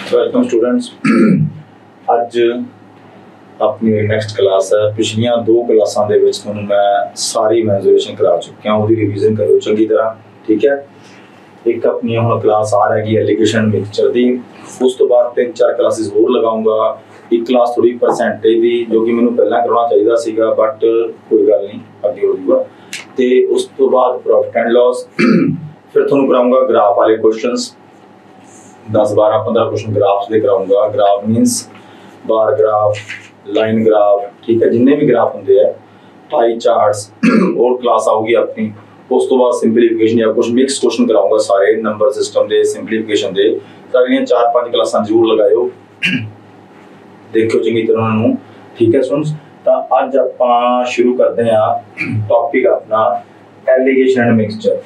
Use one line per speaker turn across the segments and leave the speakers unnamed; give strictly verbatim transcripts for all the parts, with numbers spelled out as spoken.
Welcome students. अज अपनी next class है। पिछलियां दो क्लासां दे विच तुहानूं मैं सारी मैंसुरेशन करा चुकिया, उहदी रिवीजन करो चंगी तरह, ठीक है। एक अपनी हुण क्लास आ रही है एलिगेशन मिक्सचर दी, उस तो बाद तीन चार क्लासेस होर लगाऊंगा। एक क्लास थोड़ी परसेंटेज दी जो कि मैनूं पहलां करवाना चाहिदा सीगा, बट कोई गल नहीं, अगे हो जाऊगा। ते उस तो बाद प्रॉफिट एंड लॉस, फिर तुहानूं कराऊंगा ग्राफ वाले क्वेश्चंस, दस बारह पंद्रह क्वेश्चन ग्राफ्स दे कराऊंगा। Graph means bar graph, line graph, ठीक है, जिन्ने भी ग्राफ होंगे है, पाई चार्ट्स और क्लास आऊगी अपनी। उस तो बाद सिंपलीफिकेशन या कुछ मिक्स क्वेश्चन कराऊंगा सारे नंबर सिस्टम दे, सिंपलीफिकेशन दे। तो अगलियां चार पांच क्लासां जरूर लगाओ, देखो चंगी तरह नूं, ठीक है स्टूडेंट्स। तो अज आपां शुरू करते हैं टॉपिक अपना alligation and mixture.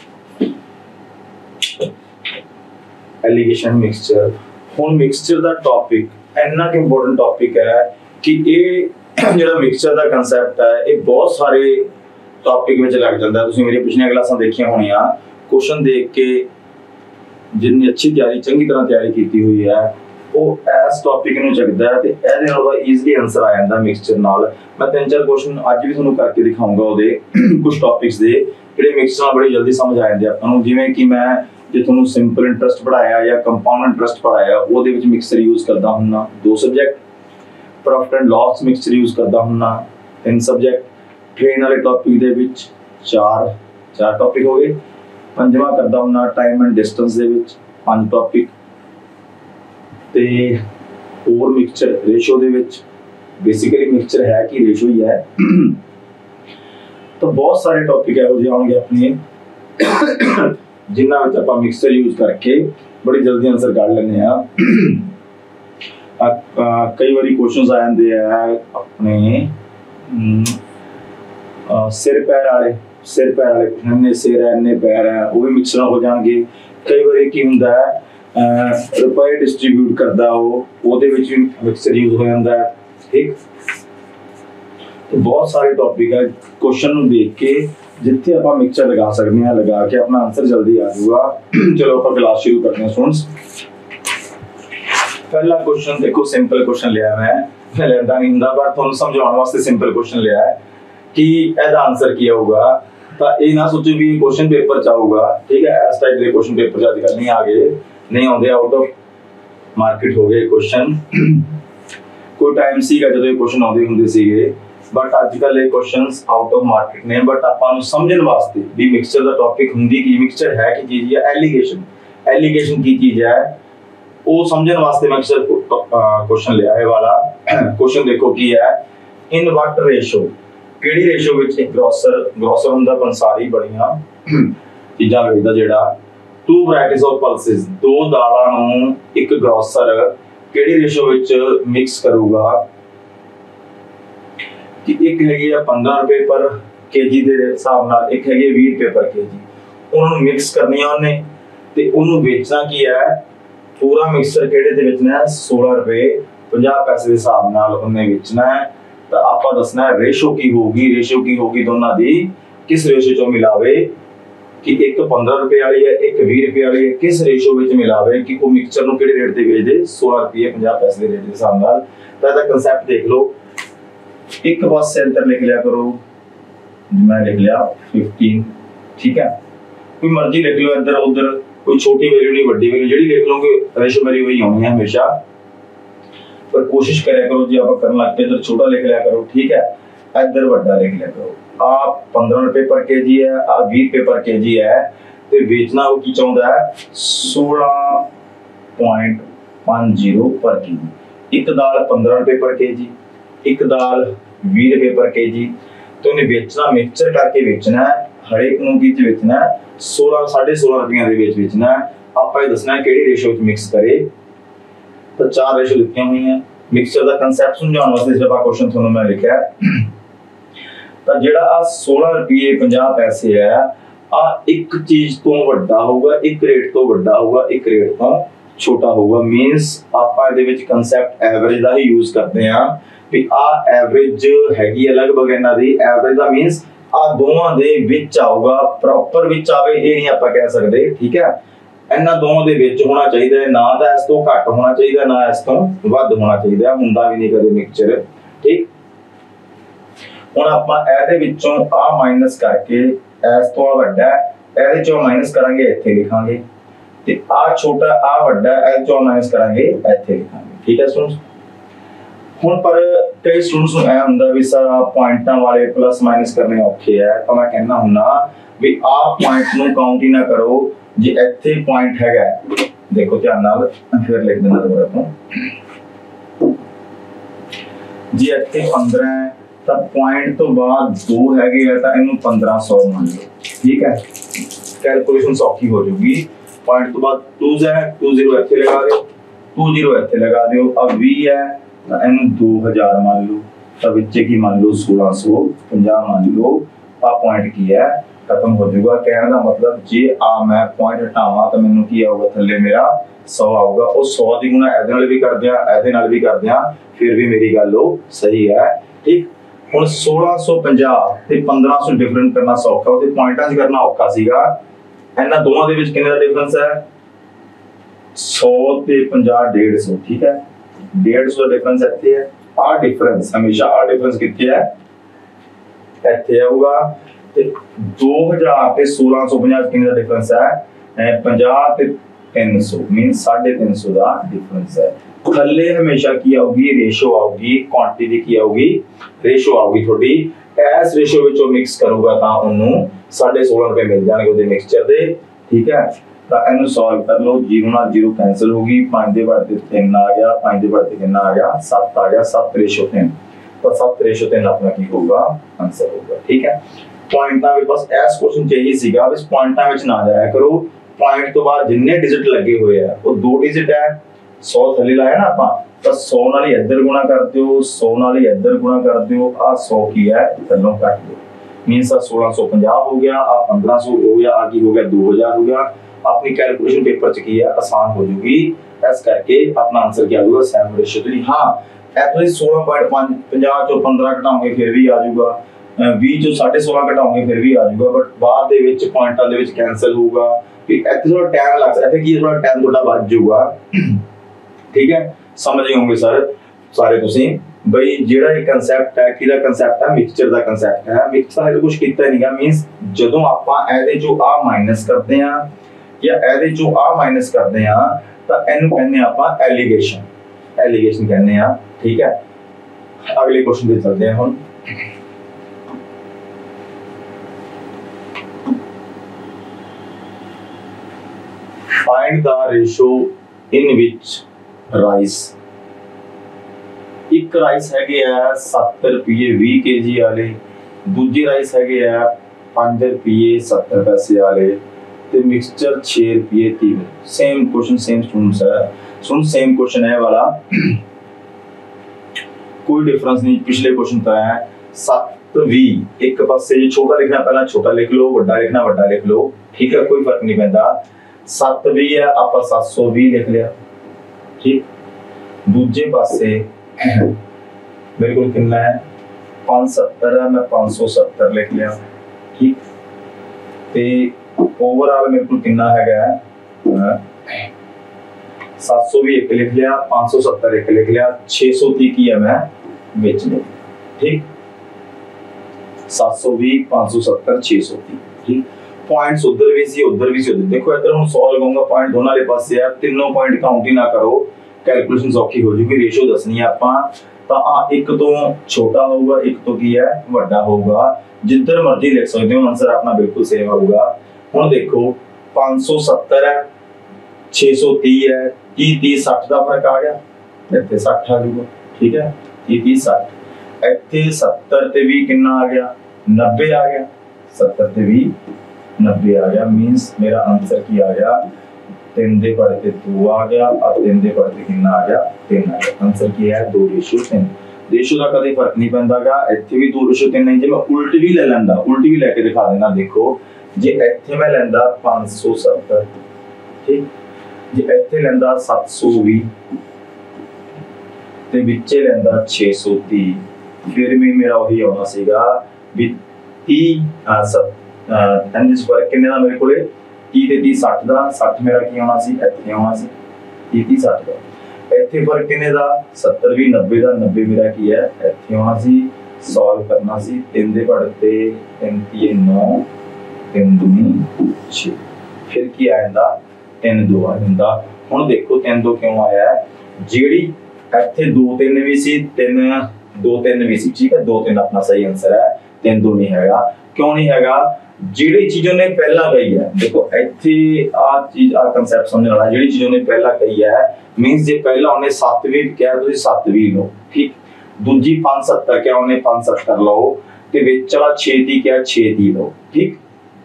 Alligation mixture हुण मिक्सचर दा टॉपिक इन्ना कि इंपोर्टेंट टॉपिक है कि ये जिहड़ा मिक्सचर दा कंसैप्ट है ये बहुत सारे टॉपिक विच लग जांदा है। तुसीं मेरी पिछलियां क्लासां देखियां होणियां, क्वेश्चन देख के जिन्नी अच्छी तैयारी चंगी तरह तैयारी कीती हुई है वो इस टॉपिक नूं चकदा है ते इहदे नाल ईजीली आंसर आ जांदा मिक्सचर नाल। मैं तीन चार क्वेश्चन अज भी तुहानूं करके दिखाऊंगा ओहदे कुछ टॉपिक्स दे जिहड़े मिक्सचर नाल बड़ी जल्दी समझ आ जांदे आपां नूं। जिवें कि मैं जे तुहानूं सिंपल इंटरस्ट पढ़ाया या कंपाउंड इंटरस्ट पढ़ाया ओहदे विच मिक्सचर यूज करदा हुन्ना दो subject, profit and loss mixture use करदा हुन्ना तीन सब्जैक्ट, ट्रेन वाले टॉपिक दे विच चार चार टॉपिक हो गए, पंजवां करदा हुन्ना टाइम एंड डिस्टेंस दे विच पांच टॉपिक, ते और मिक्सचर रेशो दे विच बेसिकली मिक्सचर है कि रेशो ही है। तो बहुत सारे टॉपिक है हो जाएंगे अपने जिन्हां विच आपां मिक्सचर यूज करके बड़ी जल्दी आंसर कढ लैंदे आ। कई बारी क्वेश्चंस आ जांदे आ अपने सिर पैर वाले सिर पैर वाले इन्ने सिर है इन्ने पैर है वो भी मिक्सचर हो जाएंगे। कई बारी की हुंदा है रुपए डिस्ट्रीब्यूट करदा हो ओहदे विच भी मिक्सचर यूज हो जांदा है, ठीक। तो बहुत सारे टॉपिक है, क्वेश्चन नूं देख के जिथे आप मिक्सचर लगा सकते हैं लगा के अपना आंसर जल्दी आ जाऊगा। चलो आप क्लास शुरू करते हैं स्टूडेंट्स। पहला क्वेश्चन देखो, सिंपल क्वेश्चन लिया मैं मैं लेंदा नहीं हुंदा पर तुहानूं समझाउण वास्ते सिंपल क्वेश्चन लिया है कि एदा आंसर की होगा। तो ये ना सोचो भी क्वेश्चन पेपर च आऊगा, ठीक है। इस टाइप के क्वेश्चन पेपर च अजकल नहीं आ गए, नहीं आउंदे, आउट ऑफ मार्केट हो गए क्वेश्चन। कोई टाइम सीगा जदों ये क्वेश्चन आउंदे हुंदे सीगे, बट आजकल ये क्वेश्चंस आउट ऑफ मार्केट ने। बट आपां नूं समझण वास्ते भी मिक्सचर दा टॉपिक हुंदी कि मिक्सचर है कि चीज है, एलिगेशन एलिगेशन की चीज है वो समझण वास्ते मिक्सचर क्वेश्चन लिया है वाला। क्वेश्चन देखो की है, इन व्हाट रेशो, केड़ी रेशो विच एक ग्रोसर ग्रोसर हुंदा पंसारी बड़ियां चीजां वेचदा जेड़ा, टू वैराइटीज ऑफ पल्सेस, दो दालां नूं एक ग्रोसर केड़ी रेशो विच मिक्स करूगा कि एक हैगी है पंद्रह रुपए पर केजी दे हिसाब नाल, एक हैगी बीस रुपए पर केजी। उन्होंने मिक्स करनी है उन्हें ते उन्होंने बेचना की है, पूरा मिक्सचर केड़े दे बेचना है सोलह रुपए पचास पैसे के हिसाब नाल उन्हें बेचना है। तो आपा दसना है रेशो की होगी, रेशो की होगी दोनों दी किस रेशो चो मिलावे कि एक पंद्रह रुपए वाली है एक बीस रुपए वाली है, किस रेशो विच मिलावे कि वो मिक्सचर नु केड़े रेट ते बेच दे सोलह रुपए पचास पैसे के रेट के हिसाब नाल। तो इसदा कांसेप्ट देख लो, एक पास सेंटर लिख लिया करो, मैं लिख लिया पंद्रह, ठीक है। कोई मर्जी लिख लो इधर उधर, कोई छोटी वैल्यू नहीं बड़ी वैल्यू जेडी लिख लोगे रेशो मेरी वही होनी है हमेशा। पर कोशिश करें करो जी आप करना लगते इधर छोटा लिख लिया करो, ठीक है, इधर बड़ा लिख लिया करो। आप पंद्रह रुपए पर केजी है, आ बीस रुपए पर केजी है, तो बेचना वो की चाहता है सोलह पॉइंट पांच जीरो पर केजी। एक दाल पंद्रह रुपए पर केजी, एक दाल बीस रुपए पर केजी, तो इन्हें बेचना मिक्सचर करके बेचना है, हर एक नूं की बेचना है सोलह साढ़े सोलह रुपये दे बेच बेचना है। आप ये दसना है केड़ी रेशो विच मिक्स करे। तो चार रेशो लिखी हुई हैं मिक्सचर दा कांसेप्ट समझाउण वास्ते जब आ क्वेश्चन तुहानूं मैं लिखिआ। तो जेड़ा आ सोलह रुपये पचास पैसे है आ एक चीज तो वड्डा होगा, एक रेट तो वड्डा होगा, एक रेट तो छोटा होगा। मींस आपां इहदे विच कांसेप्ट एवरेज दा ही यूज करते हैं भी आ एवरेज हैगी लगभग इन्हां दी। एवरेज दा मींस आ दोवां दे विच आऊगा, प्रॉपर विच आवे ये नहीं आपां कह सकदे, ठीक है। ਇਹਨਾਂ ਦੋਵਾਂ ਦੇ ਵਿੱਚ ਹੋਣਾ ਚਾਹੀਦਾ ਹੈ, ਨਾ ਤਾਂ ਇਸ ਤੋਂ ਘੱਟ ਹੋਣਾ ਚਾਹੀਦਾ ਨਾ ਇਸ ਤੋਂ ਵੱਧ ਹੋਣਾ ਚਾਹੀਦਾ, ਹੁੰਦਾ ਵੀ ਨਹੀਂ ਕਦੇ ਮਿਕਸਚਰ। ਠੀਕ, ਹੁਣ ਆਪਾਂ ਇਹਦੇ ਵਿੱਚੋਂ ਆ ਮਾਈਨਸ ਕਰਕੇ ਇਸ ਤੋਂ ਆ ਵੱਡਾ ਇਹਦੇ ਚੋਂ ਮਾਈਨਸ ਕਰਾਂਗੇ ਇੱਥੇ ਲਿਖਾਂਗੇ, ਤੇ ਆ ਛੋਟਾ ਆ ਵੱਡਾ ਇਹਦੇ ਚੋਂ ਮਾਈਨਸ ਕਰਾਂਗੇ ਇੱਥੇ ਲਿਖਾਂਗੇ। ਠੀਕ ਹੈ ਸਟੂਡੈਂਟਸ, ਹੁਣ ਪਰ ਕਈ ਸਟੂਡੈਂਟਸ ਨੂੰ ਇਹ ਹੁੰਦਾ ਵੀ ਸਰ ਆ ਪੁਆਇੰਟਾਂ ਵਾਲੇ ਪਲੱਸ ਮਾਈਨਸ ਕਰਨੇ ਔਖੇ ਹੈ, ਤਾਂ ਮੈਂ ਕਹਿੰਦਾ ਹੁੰਦਾ ਵੀ ਆ ਪੁਆਇੰਟ ਨੂੰ ਕਾਊਂਟ ਹੀ ਨਾ ਕਰੋ, ਜੇ ਇੱਥੇ ਪੁਆਇੰਟ ਹੈਗਾ ਦੇਖੋ ਧਿਆਨ ਨਾਲ ਫਿਰ ਲਿਖ ਦੇਣਾ ਦੁਬਾਰਾ ਤੋਂ, ਜੇ ਇੱਥੇ पंद्रह ਹੈ ਤਾਂ ਪੁਆਇੰਟ ਤੋਂ ਬਾਅਦ ਦੋ ਹੈਗੇ ਆ ਤਾਂ ਇਹਨੂੰ पंद्रह सौ ਮੰਨ ਲਓ। ਠੀਕ ਹੈ, ਕੈਲਕੂਲੇਸ਼ਨ ਸੌਖੀ ਹੋ ਜੂਗੀ। ਪੁਆਇੰਟ ਤੋਂ ਬਾਅਦ टू ਹੈ, टू जीरो ਇੱਥੇ ਲਗਾ ਦਿਓ, टू जीरो ਇੱਥੇ ਲਗਾ ਦਿਓ। अब बीस है ਤਾਂ ਇਹਨੂੰ दो हज़ार ਮੰਨ ਲਓ, ਤਾਂ ਵਿੱਚ ਕੀ ਮੰਨ ਲਓ सोलह सौ पचास ਮੰਨ ਲਓ। ਆ ਪੁਆਇੰਟ ਕੀ ਹੈ खत्म हो जाएगा। कहने का मतलब जे आ मैं पॉइंट हटावा तो मैनू की आऊगा थल्ले मेरा सौ आऊगा, और सौ की गुणा ऐदे नाल भी कर दिया ऐदे नाल भी कर दिया, फिर भी मेरी गल सही है। ठीक, हुण सोलह सौ पचास ते पंद्रह सौ डिफरेंट करना सौखा, ते पॉइंटां च करना औखा सीगा। इन्हां दोवां दे विच किन्ने दा डिफरेंस है सौ ते पचास डेढ़ सौ। ठीक है, डेढ़ सौ दा डिफरेंस इत्थे है। आ डिफरेंस हमेशा आ डिफरेंस कित्थे है इत्थे आऊगा, ते दो हज़ार ते सोलह सौ पचास किन्ने दा डिफरेंस है पचास ते तीन सौ मीन साढ़े तीन सौ दा डिफरेंस है। थल्ले हमेशा की आऊगी रेशो आऊगी, क्वांटिटी की आऊगी रेशो आऊगी थोड़ी, इस रेशो विचों मिक्स करूंगा तां ओनू साढ़े सोलह रुपए मिल जाणगे ओदे मिक्सचर दे। ठीक है, तां इहनू सॉल्व कर लो, जीरो नाल जीरो कैंसल होगी, पांच दे बढ़ते तीन आ गया, पांच दे बढ़ते कितना आ गया सात आ गया, सात रेशो तीन, तो सात रेशो तीन अपना की होगा आंसर होगा। ठीक है, पॉइंटां विच बस इस क्वेश्चन च यही सीगा, बस पॉइंटां विच ना जाया करो। पॉइंट तो बाद जिन्ने डिजिट लगे हुए हैं वो दो डिजिट है, सौ थल्ले लाया ना आपां तो सौ नाल ही इधर गुणा कर दियो, सौ नाल ही इधर गुणा कर दियो, आ सौ की है थल्लों कट दो, मीनस सोलह सौ पचास हो गया, आ पंद्रह सौ हो गया, आ की हो गया दो हज़ार हो गया। अपनी कैलकुलेशन पेपर च की है आसान हो जाएगी, इस करके अपना आंसर क्या होगा सेवन रेशियो थ्री। हां इतने सोलह पॉइंट पाँच पचास चो पंद्रह घटाओगे फिर भी आ जाऊगा, बीस चो साढ़े सोलह घटाओगे फिर भी आ जाऊगा, बट बाद दे विच पॉइंटां दे विच कैंसल होगा कि इत्थे थोड़ा टाइम लग सकदा है, कि थोड़ा टाइम थोड़ा बच जाऊगा। ठीक है, समझ गए होंगे सर सारे तुसीं बई जेड़ा ये कांसेप्ट है किदा कांसेप्ट है मिक्सचर दा कांसेप्ट है। मिक्सचर है कुछ कीता नहीं गा, मींस जदों आपां एदे चो आ माइनस करदे आ या एदे चो आ माइनस करदे आ तां इहनूं कहने आपां एलिगेशन, एलिगेशन कहने आ। ठीक है, अगले क्वेश्चन पे चलते हैं हुण। Find the ratio in which rice, एक राइस हैगे आ सत्तर रुपये बीस के जी वाले, दूजे राइस हैगे आ पांच रुपये सत्तर पैसे वाले, ते मिक्सचर छे रुपये तीस। सेम क्वेश्चन सेम स्टूडेंट्स है, सुन सेम क्वेश्चन है वाला, कोई डिफरेंस नहीं, पिछले क्वेश्चन तो है सत्त बीस, एक पासे जो छोटा लिखना पहला छोटा लिख लो, बड़ा लिखना बड़ा लिख लो। ठीक है, कोई फर्क नहीं पैंदा। सत्त बीस है आप सात सौ बीस लिख लिया। ठीक, दूजे पासे मेरे को कितना है पांच सत्तर है, मैं पांच सौ सत्तर लिख लिया। ठीक, ते ओवरऑल मेरे को कितना है सात सौ भी एक लिख लिया, पांच सौ सत्तर एक लिख लिया, छे सौ तीस की है मैं बेच लिया। ठीक, सात सौ भी पांच सौ सत्तर छे सौ तीस। ठीक, पॉइंट्स उधर भी सी उधर भी सी उधर, देखो इधर हम सौ लगाऊंगा, पॉइंट दोनों वाले पासे है, तीनों पॉइंट काउंट ही ना करो, कैलकुलेशन सौखी हो जाएगी। रेशो दसनी है आपां तां आ एक तो छोटा होगा, एक तो की है बड़ा होगा, जिधर मर्जी लिख सकते हो, आंसर अपना बिल्कुल सेम होगा। हुण देखो पांच सौ सत्तर है, छे सौ तीस है, तीस तीस साठ का फर्क आ गया, इत्थे साठ आ जाऊगा। ठीक है, तीस तीस साठ, इत्थे सत्तर ते भी कितना आ गया नब्बे आ गया, सत्तर ते भी नब्बे आ गया, मींस मेरा आंसर की आ गया तीन दे पढ़ते दो आ गया, और तीन दे पढ़ते कितना आ गया तीन आ गया। आंसर की है दो रेशियो तीन। रेशियो का कभी फर्क नहीं पैंदागा, इत्थे भी दो रेशियो तीन नहीं, जे मैं उल्टी भी ले लैंदा, उल्टी भी लेके दिखा देना। देखो जे इत्थे मैं लैंदा पांच सौ सत्तर, ठीक, जे इत्थे लैंदा सात सौ बीस ते विचे लैंदा छे सौ तीस, फिर भी मेरा वही आना सीगा भी तीस आ सब एंड इस फर्क कितने दा मेरे कोले तीह ते तीह सठ का, सठ मेरा की आना सी इत्थे आना सी, तीह तीह सठ का। इत्थे फर्क किन्ने दा, सत्तर भी नब्बे का, नब्बे मेरा की है इत्थे आना सी, सॉल्व करना सी, तीन दे पढ़ते तीन तीन नौ, तीन दूनी छे, फिर की आ जांदा तीन दो आ जांदा। हुण देखो तीन दो क्यों आया है, जिहड़ी इत्थे दो तीन भी सी, तीन दो तीन भी सी, ठीक है, दो तीन अपना सही आंसर है, तीन दो नहीं हैगा। क्यों नहीं हैगा, जिहड़ी चीज़ों ने पहला कही है, देखो इत्थे आ चीज आ कंसेप्ट समझने वाला, जिहड़ी चीज़ों ने पहला कही है मींस जे पहला उन्हें सत्त भी कहा तुसीं सत्त भी लो, ठीक, दूजी पांच सत्तर क्या उन्हें पांच सत्तर लो, ते विच वाला छे ती क्या छे ती लो, ठीक।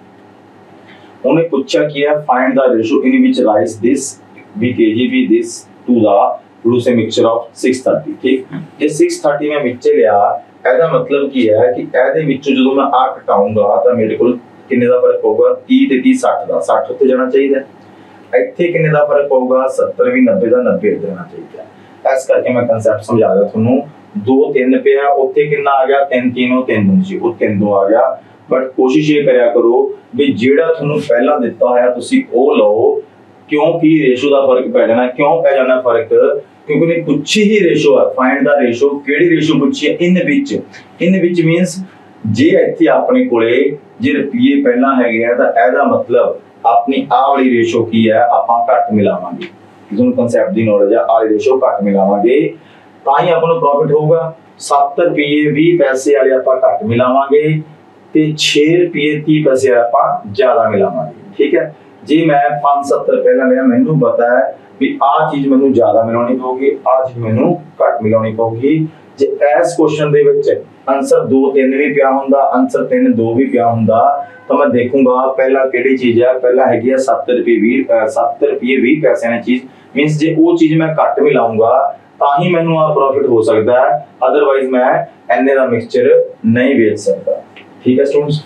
उन्हें पूछा किया find the ratio in which lies this be KGB this to the glucose mixture of six thirty, ठीक। जे सिक्स थर्टी मैं विच लिया, ਇਹਦਾ मतलब की है कि ਇਹਦੇ ਵਿੱਚੋਂ ਜਦੋਂ ਮੈਂ ਆ ਘਟਾਉਂਗਾ ਤਾਂ ਮੇਰੇ ਕੋਲ ਕਿੰਨੇ ਦਾ ਫਰਕ ਪਊਗਾ, तीह ਤੇ तीह सठ ਦਾ, सठ ਉੱਤੇ ਜਾਣਾ ਚਾਹੀਦਾ। ਇੱਥੇ ਕਿੰਨੇ ਦਾ ਫਰਕ ਪਊਗਾ, सत्तर ਵੀ नब्बे ਦਾ, नब्बे ਇੱਧਰ ਜਾਣਾ ਚਾਹੀਦਾ। ਇਸ ਕਰਕੇ ਮੈਂ ਕਨਸੈਪਟ ਸਮਝਾ ਦਿਆ ਤੁਹਾਨੂੰ। दो तीन ਪਿਆ, ਉੱਥੇ ਕਿੰਨਾ ਆ ਗਿਆ, तीन तीन ਉਹ तीन दो ਸੀ, ਉਹ तीन दो ਆ ਗਿਆ। ਬਟ ਕੋਸ਼ਿਸ਼ ਇਹ ਕਰਿਆ ਕਰੋ ਵੀ ਜਿਹੜਾ ਤੁਹਾਨੂੰ ਪਹਿਲਾਂ ਦਿੱਤਾ ਹੋਇਆ ਤੁਸੀਂ ਉਹ ਲਓ, क्योंकि रेशो का फर्क पै जाना। क्यों पै जाना फर्क, क्योंकि उन्हें पूछी ही रेशो है, फाइंड द रेशो, केड़ी रेशो पूछी है, इन विच, इन विच मींस जे इत्थे अपने कोले जे रुपये पहला हैगे आ तां एदा मतलब अपनी आ वाली रेशो की है आपां घट मिलावांगे, तुहानूं कांसैप्ट दी नॉलेज है, आ वाली रेशो घट मिलावांगे तां ही आपां नूं प्रॉफिट होऊगा। सत्त रुपये बीस पैसे वाले आपां घट मिलावांगे ते छे रुपये तीस पैसे आपां ज्यादा मिलावांगे, ठीक है। जे मैं पांच सत्तर पहला लिया, मैनू पता है भी आ चीज मैनू ज्यादा मिलानी पऊगी, आ चीज मैनू घट मिलानी पऊगी। जे इस क्वेश्चन दे विच आंसर दो तीन भी पिया हुंदा, आंसर तीन दो भी पिया हुंदा, तो मैं देखूंगा पहला केड़ी चीज है, पहला हैगी है सत्त रुपये बीस सत्त रुपये बीस पैसे ने चीज, मींस जे वो चीज मैं घट मिलाऊंगा तां ही मैनू आ प्रॉफिट हो सकता है, अदरवाइज मैं इन्ने दा मिक्सचर नहीं बेच सकता, ठीक है स्टूडेंट्स।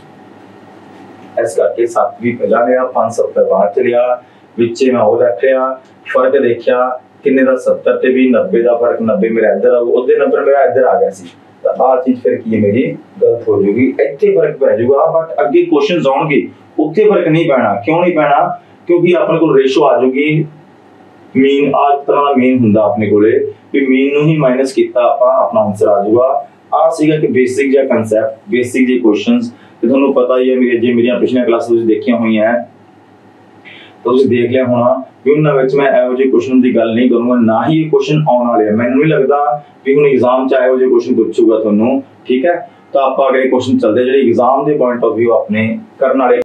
इस करके सत्त भी पहला लिया, पांच सत्तर बाहर च लिया, विचे मैं वो रख लिया, फर्क देखिया किन्ने दा सत्तर ते भी नब्बे दा फर्क, नब्बे मेरा इधर आ गया, उधर नंबर मेरा इधर आ गया सी, तो आ चीज फिर की मेरी गलत हो जाएगी, इत्थे फर्क पै जाऊगा। बट अगे क्वेश्चंस आउणगे उत्थे फर्क नहीं पैना, क्यों नहीं पैना, क्योंकि अपने को रेशो आ जाऊगी मीन, आ तरह दा मीन हुंदा अपने कोले भी मीन नूं ही माइनस कीता आपां अपना आंसर आ जाऊगा। आ सीगा कि बेसिक जिहा कांसैप्ट, बेसिक जे क्वेश्चंस ਤੇ ਤੁਹਾਨੂੰ ਪਤਾ ਹੀ ਹੈ, ਮੇਰੇ ਜੇ ਮੇਰੀਆਂ ਪਿਛਲੀਆਂ ਕਲਾਸਾਂ ਤੁਸੀਂ ਦੇਖੀਆਂ ਹੋਈਆਂ ਤਾਂ ਤੁਸੀਂ ਦੇਖ ਲਿਆ ਹੋਣਾ ਵੀ ਉਹਨਾਂ ਵਿੱਚ ਮੈਂ ਇਹੋ ਜਿਹੇ ਕੁਐਸਚਨ ਦੀ ਗੱਲ ਨਹੀਂ ਕਰੂੰਗਾ, ਨਾ ਹੀ ਇਹ ਕੁਐਸਚਨ ਆਉਣ ਵਾਲੇ ਆ। ਮੈਨੂੰ ਨਹੀਂ ਲੱਗਦਾ ਵੀ ਹੁਣ ਐਗਜ਼ਾਮ ਚ ਇਹੋ ਜਿਹੇ ਕੁਐਸਚਨ ਪੁੱਛੂਗਾ ਤੁਹਾਨੂੰ, ਠੀਕ ਹੈ। ਤਾਂ ਆਪਾਂ ਅਗਲੇ ਕੁਐਸਚਨ ਚੱਲਦੇ ਜਿਹੜੇ ਐਗਜ਼ਾਮ ਦੇ ਪੁਆਇੰਟ ਆਫ View ਆਪਣੇ ਕਰਨ ਵਾਲੇ